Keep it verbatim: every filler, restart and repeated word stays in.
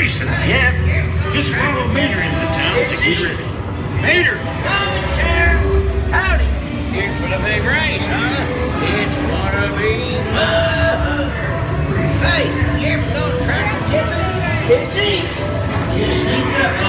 racing. Yep. Just follow Mater into town to get ready. Mater! Coming, Sheriff. Howdy. Here for the big race, huh? It's gonna be fun. Hey, you ever gonna try to tip it? It's easy. You sneak up